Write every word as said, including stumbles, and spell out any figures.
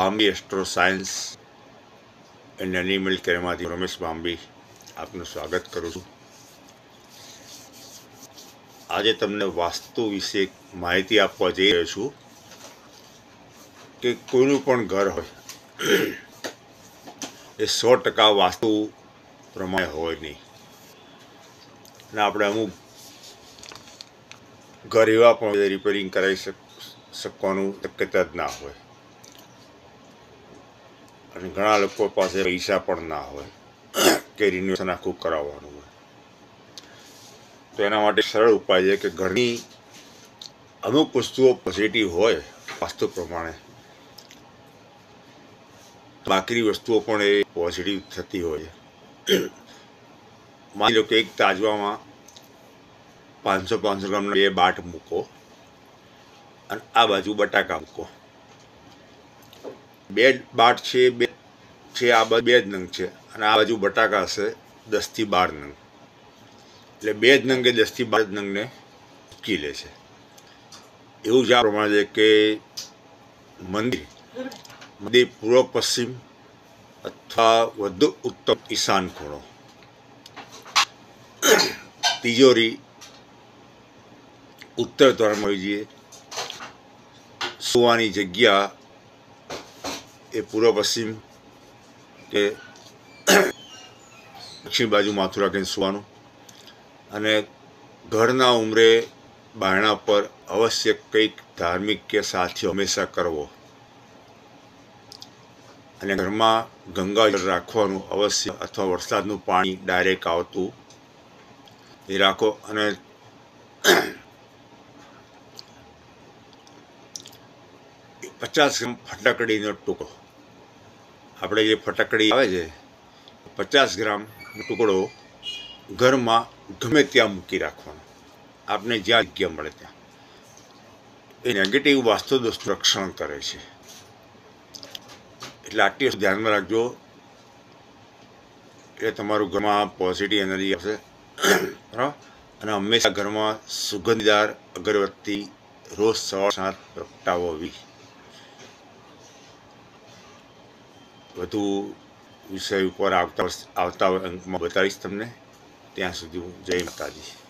बांबी astro science and animal care में रमेश बांबी आपનું स्वागत करूँ छूं। आज तमने वास्तु विषे माहिती आपवा जई रह्यो छुं कि कोईनुं पण घर होय ए सौ टका वास्तु प्रमाणे होय नहीं ने आपणे अमुक घर एवा पण रिपेरिंग कराई शकवानुं शक्यता ज ना होय अने घणा लोको पासे पैसा पण ना होय के रिनोवेशन आखुं कराववानुं होय। तो एना माटे सरळ उपाय है कि घरनी अमुक वस्तुओ पॉजिटिव होय वास्तु प्रमाणे, बाकी वस्तुओं पण ए पॉजिटिव थती होय। मानी लो कि एक ताजवामां पांच सौ पांच सौ ग्रामना बे बाट मूको अने आ बाजू बटाका मूको। बे बाट छे बे छे आ बे ज नंग छे अने आ बाजू बटाका हशे दस थी बार नंग, એટલે બે જ નંગ કે દસ થી બાર નંગને મૂકી લે છે। એવું જ આ પ્રમાણે છે કે મંદિર મંદિર પૂર્વ પશ્ચિમ અથવા વધુ ઉત્તમ ઈશાન ખૂણો, તિજોરી ઉત્તર દ્વારમાં હોવી જોઈએ, સુવાની જગ્યા એ પૂર્વ પશ્ચિમ કે દક્ષિણ બાજુ માથું રાખીને સુવાનું અને ઘરના ઉંમરે બારણા પર અવશ્ય કંઈક ધાર્મિક કે સાથીઓ હંમેશા કરવો અને ઘરમાં ગંગાજળ રાખવાનું અવશ્ય અથવા વરસાદનું પાણી ડાયરેક્ટ આવતું એ રાખો અને પચાસ ગ્રામ ફટાકડીનો ટુકડો, આપણે જે ફટાકડી આવે છે પચાસ ગ્રામ ટુકડો ઘરમાં ગમે ત્યાં મૂકી રાખવાનો, આપને જ્યાં જગ્યા મળે ત્યાં। એ નેગેટિવ વાસ્તુ દોષનું રક્ષણ કરે છે, એટલે આટલી વસ્તુ ધ્યાનમાં રાખજો એટલે તમારું ઘરમાં પોઝિટિવ એનર્જી આવશે બરાબર। અને હંમેશા ઘરમાં સુગંધીદાર અગરબત્તી રોજ સવાર સાંજ પ્રગટાવવી। વધુ વિષય ઉપર આવતા આવતા અંકમાં બતાવીશ તમને। ત્યાં સુધી જય માતાજી।